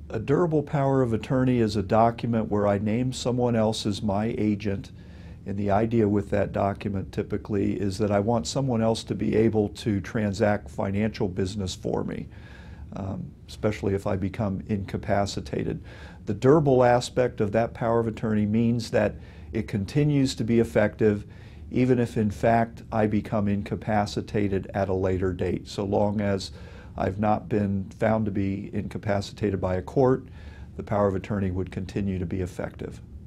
A durable power of attorney is a document where I name someone else as my agent, and the idea with that document typically is that I want someone else to be able to transact financial business for me, especially if I become incapacitated. The durable aspect of that power of attorney means that it continues to be effective even if in fact I become incapacitated at a later date, so long as I've not been found to be incapacitated by a court, the power of attorney would continue to be effective.